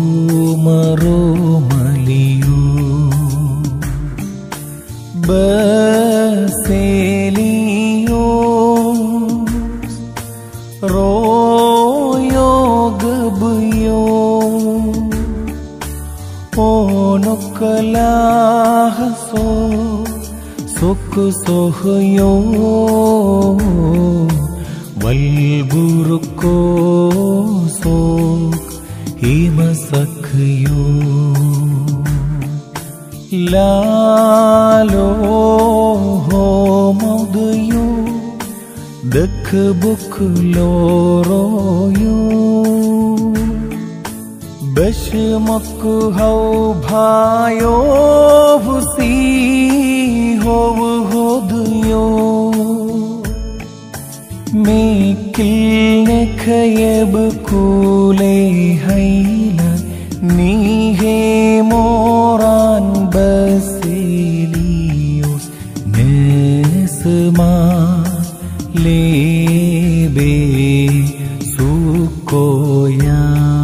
മറുമലിയൂ Baselios Royo Gabuyo Onokalahaso Soku Sohyo Valburuko Sok Himasakyo Lalo ho maudayo Dak buk loroyo Bashmak hau bhayo Vusi ho hodayo Mekil ne khayab kule hayla Nihe moran Baselios Nesma lebe sukoya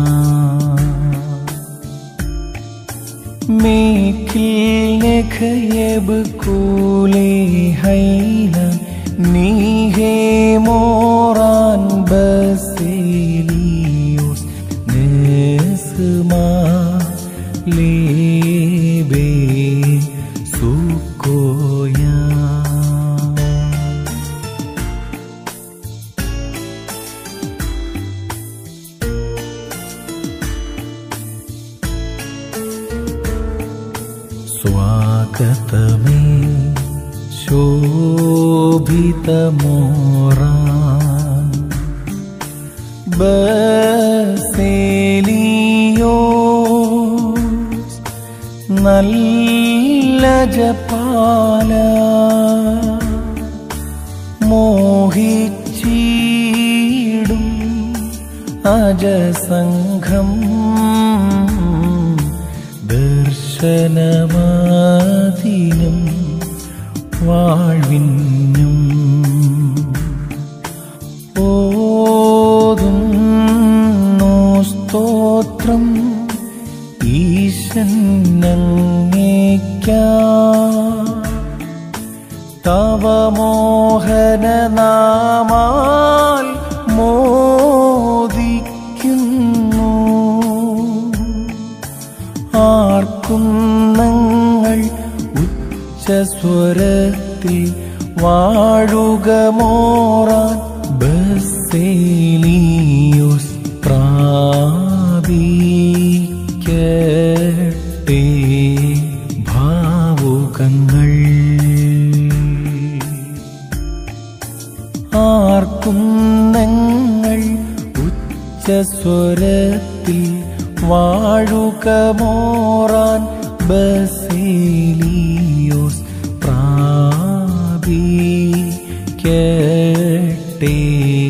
Mekil ne khayab kule hayla Nihe moran Baselios Nesma lebe sukoya Swakatame shobhita moran Baselios Nalla japala Mohichidum ajasangham Darshanamatinam Valvinnum Odunno stotram Ishannangekya Tava mohana namal Modikkunnu Aarkkum nangal ഉച്ചസ്വരത്തിൽ വാഴുക മോറാൻ ബസേലിയോസ് പ്രാപിക്കട്ടെ ഭാവുകങ്ങൾ ആർക്കും ഞങ്ങൾ ഉച്ചസ്വരത്തിൽ വാഴുക Moran Baselios പ്രാപിക്കട്ടെ